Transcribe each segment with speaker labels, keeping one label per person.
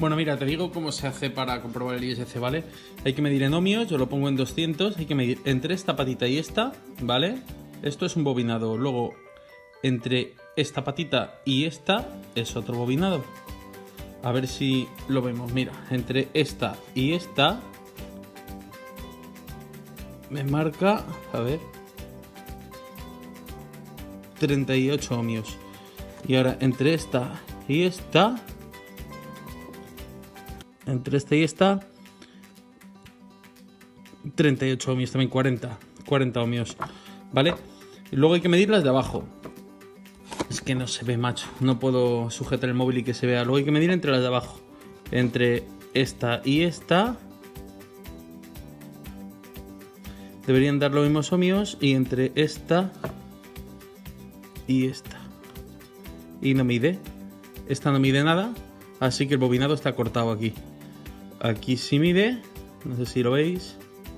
Speaker 1: Bueno, mira, te digo cómo se hace para comprobar el ISC, ¿vale? Hay que medir en ohmios, yo lo pongo en 200, hay que medir entre esta patita y esta, ¿vale? Esto es un bobinado, luego entre esta patita y esta es otro bobinado. A ver si lo vemos, mira, entre esta y esta me marca, a ver, 38 ohmios. Y ahora entre esta y esta, entre esta y esta, 38 ohmios, también 40 ohmios, ¿vale? Y luego hay que medir las de abajo. Es que no se ve, macho, no puedo sujetar el móvil y que se vea. Luego hay que medir entre las de abajo, entre esta y esta. Deberían dar los mismos ohmios, y entre esta y esta. Y no mide. Esta no mide nada, así que el bobinado está cortado aquí. Aquí sí mide, no sé si lo veis.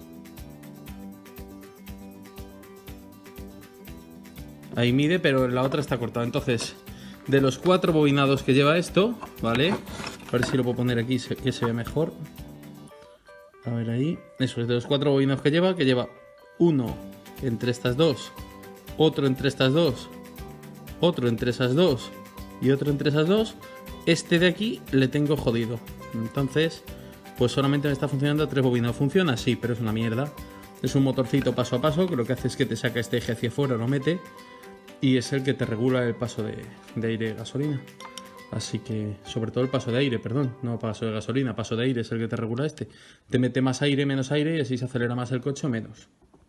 Speaker 1: Ahí mide, pero la otra está cortada. Entonces, de los 4 bobinados que lleva esto, ¿vale? A ver si lo puedo poner aquí, que se ve mejor. A ver ahí. Eso es, de los 4 bobinados que lleva uno entre estas dos, otro entre estas dos, otro entre esas dos y otro entre esas dos. Este de aquí le tengo jodido. Entonces, pues solamente me está funcionando a 3 bobinados. Funciona, sí, pero es una mierda. Es un motorcito paso a paso que lo que hace es que te saca este eje hacia afuera, lo mete, y es el que te regula el paso de aire y gasolina. Así que, sobre todo el paso de aire, perdón, no paso de gasolina, paso de aire es el que te regula este. Te mete más aire, menos aire, y así se acelera más el coche o menos.